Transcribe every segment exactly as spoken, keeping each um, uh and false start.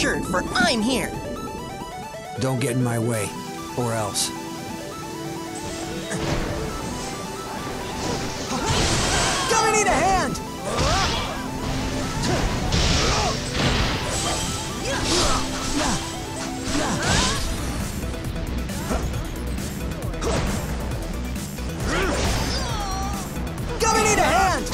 shirt, for I'm here. Don't get in my way, or else. Gonna need a hand! Gonna need a hand!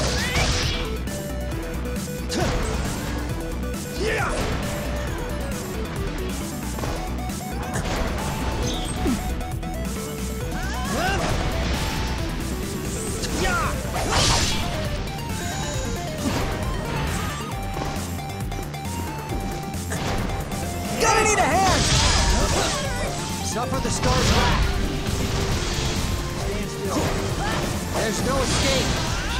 Gonna need a hand! Suffer the star's wrath. Stand still. There's no escape.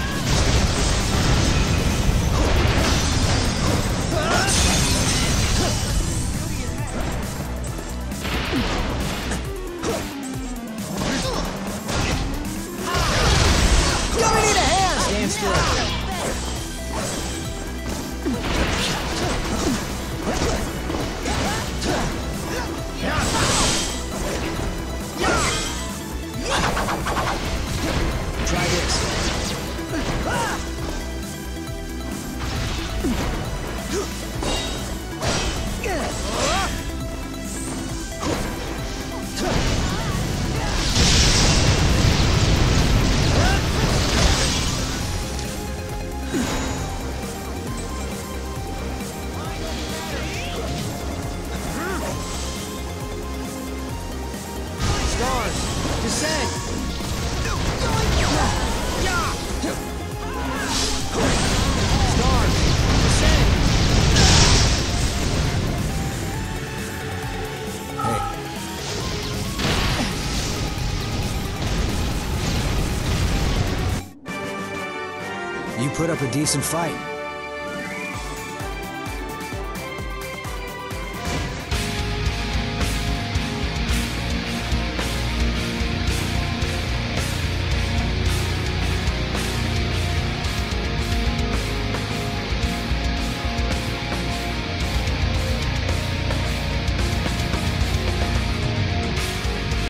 Gonna need a hand! Stand still. Try this. Stars, descend! Stars, descend! Hey, you put up a decent fight.